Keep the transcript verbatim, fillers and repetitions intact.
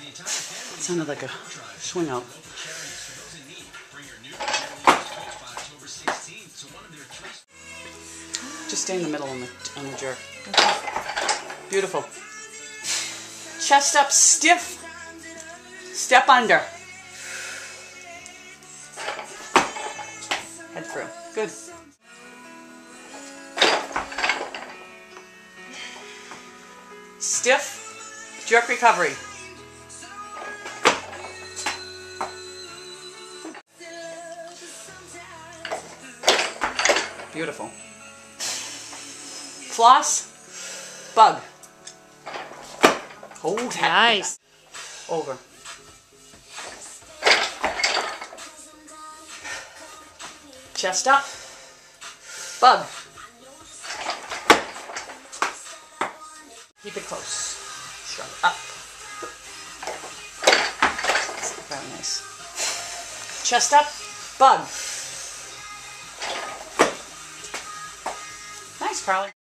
sounded like a swing out. Just stay in the middle on the, on the jerk. Okay. Beautiful. Chest up, stiff. Step under. Head through. Good. Stiff. Jerk recovery. Beautiful. Floss. Bug. Hold that. Nice. Over. Chest up. Bug. Keep it close. Shrug up. Very nice. Chest up. Bug. Nice, Carly.